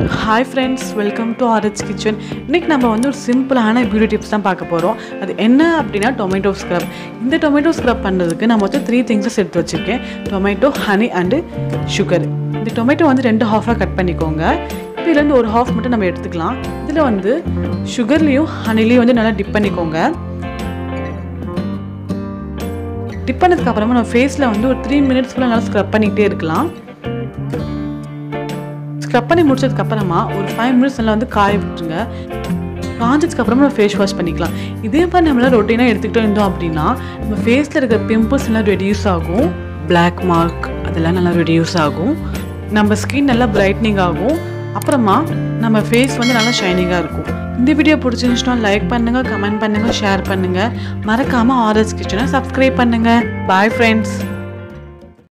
Hi friends, welcome to RH Kitchen. இன்னைக்கு நம்ம வந்து ஒரு சிம்பிளான பியூட்டி டிப்ஸ் தான் பார்க்க போறோம். அது என்ன அப்படினா டொமேட்டோ ஸ்க்ரப். இந்த டொமேட்டோ ஸ்க்ரப் பண்றதுக்கு நான் மொத்தம் 3 things எடுத்து வச்சிருக்கேன். Tomato, honey and sugar. இந்த டொமேட்டோ வந்து ரெண்டு ஹாஃபா கட் பண்ணிக்கோங்க. இதுல இருந்து ஒரு ஹாஃப் மட்டும் நம்ம எடுத்துக்கலாம். இதுல வந்து சுகர்லயும் ஹனிலயும் வந்து நல்லா டிப் பண்ணிக்கோங்க. டிப் பண்ணதுக்கு அப்புறமா நம்ம ஃபேஸ்ல வந்து ஒரு 3 minutes full நல்லா ஸ்க்ரப் பண்ணிட்டே இருக்கலாம். ஸ்க்ரப் பண்ணி முடிச்சதுக்கு அப்புறமா ஒரு 5 minutes நல்லா வந்து காய விட்டுருங்க. காஞ்சதுக்கு அப்புறமா நம்ம ஃபேஸ் வாஷ் பண்ணிக்கலாம். இதே மாதிரி நம்மள ரொட்டீனா எடுத்துக்கிட்டே இருந்தோம் அப்படின்னா நம்ம ஃபேஸ்ல இருக்க பிம்பிள்ஸ் எல்லாம் ரெடியூஸ் ஆகும், பிளாக் மார்க் அதெல்லாம் நல்லா ரெடியூஸ் ஆகும், நம்ம ஸ்கின் நல்லா பிரைட்னிங் ஆகும், அப்புறமா நம்ம ஃபேஸ் வந்து நல்லா ஷைனிங்கா இருக்கும். இந்த வீடியோ பிடிச்சிருந்துச்சுன்னா லைக் பண்ணுங்க, கமெண்ட் பண்ணுங்க, ஷேர் பண்ணுங்க. மறக்காம RH கிச்சனை சப்ஸ்கிரைப் பண்ணுங்க. Bye friends.